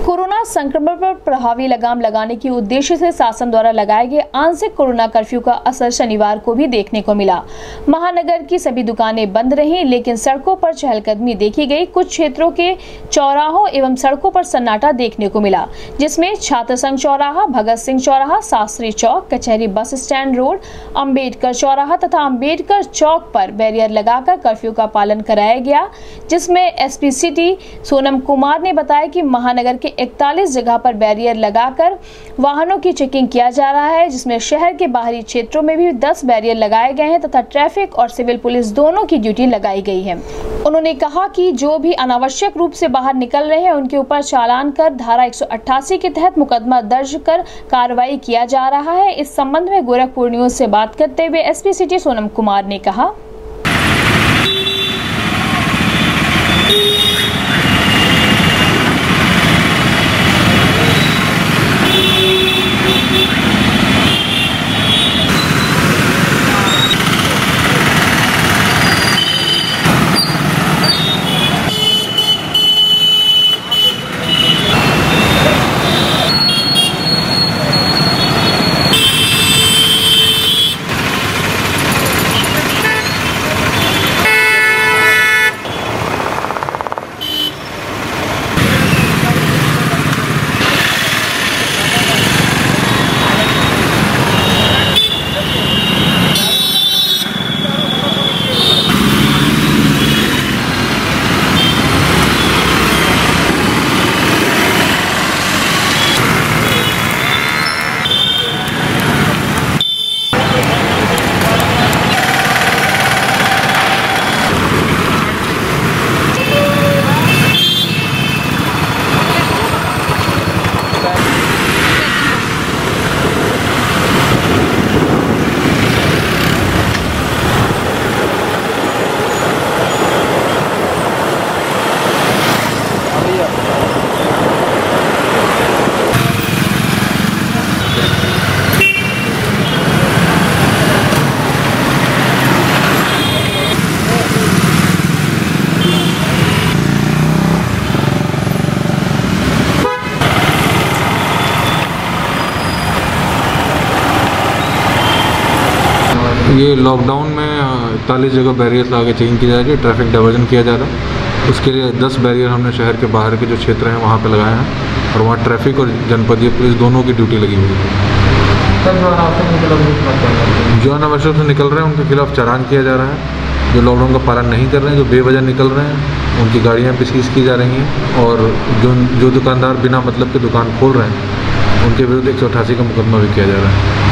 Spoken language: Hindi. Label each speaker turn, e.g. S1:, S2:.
S1: कोरोना संक्रमण पर प्रभावी लगाम लगाने के उद्देश्य से शासन द्वारा लगाए गए आंशिक कोरोना कर्फ्यू का असर शनिवार को भी देखने को मिला। महानगर की सभी दुकानें बंद रहीं, लेकिन सड़कों पर चहलकदमी देखी गई। कुछ क्षेत्रों के चौराहों एवं सड़कों पर सन्नाटा देखने को मिला, जिसमें छात्र संघ चौराहा, भगत सिंह चौराहा, शास्त्री चौक, कचहरी बस स्टैंड रोड, अम्बेडकर चौराहा तथा अम्बेडकर चौक पर बैरियर लगाकर कर्फ्यू का पालन कराया गया, जिसमें एसपी सिटी सोनम कुमार ने बताया कि महानगर के 41 जगह पर बैरियर लगाकर वाहनों की चेकिंग किया जा रहा है, जिसमें शहर के बाहरी क्षेत्रों में भी 10 बैरियर लगाए गए हैं तथा ट्रैफिक और सिविल पुलिस दोनों की ड्यूटी लगाई गई है। उन्होंने कहा कि जो भी अनावश्यक रूप से बाहर निकल रहे हैं उनके ऊपर चालान कर धारा 188 के तहत मुकदमा दर्ज कर कार्रवाई किया जा रहा है। इस संबंध में गोरखपुर न्यूज से बात करते हुए एसपी सिटी सोनम कुमार ने कहा,
S2: ये लॉकडाउन में 41 जगह बैरियर लगा के चेकिंग की जा रही है, ट्रैफिक डाइवर्जन किया जा रहा है। उसके लिए 10 बैरियर हमने शहर के बाहर के जो क्षेत्र हैं वहाँ पे लगाए हैं और वहाँ ट्रैफिक और जनपदीय पुलिस दोनों की ड्यूटी लगी हुई है। जो अनावश्यक से निकल रहे हैं उनके खिलाफ चालान किया जा रहा है। जो लॉकडाउन का पालन नहीं कर रहे हैं, जो बेवजह निकल रहे हैं, उनकी गाड़ियाँ भी सीज की जा रही हैं और जो दुकानदार बिना मतलब के दुकान खोल रहे हैं उनके विरुद्ध 188 का मुकदमा भी किया जा रहा है।